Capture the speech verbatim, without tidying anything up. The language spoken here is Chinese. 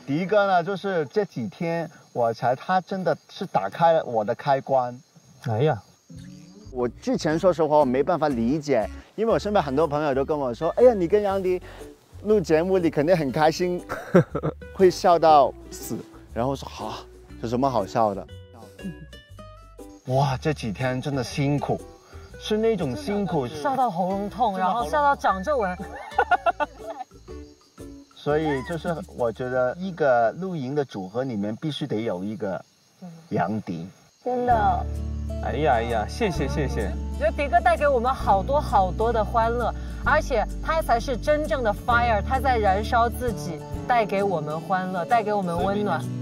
第一个呢，就是这几天我才，他真的是打开了我的开关。 哎呀， 我之前说实话我没办法理解，因为我身边很多朋友都跟我说，哎呀，你跟杨迪录节目，你肯定很开心，会笑到死。然后我说啊，有什么好笑的？哇，这几天真的辛苦，是那种辛苦， 笑到喉咙痛，然后笑到长皱纹。 所以就是我觉得一个露营的组合里面必须得有一个杨迪， 真的。 哎呀哎呀，谢谢谢谢。 我觉得迪哥带给我们好多好多的欢乐，而且他才是真正的 fire， 他在燃烧自己，带给我们欢乐，带给我们温暖。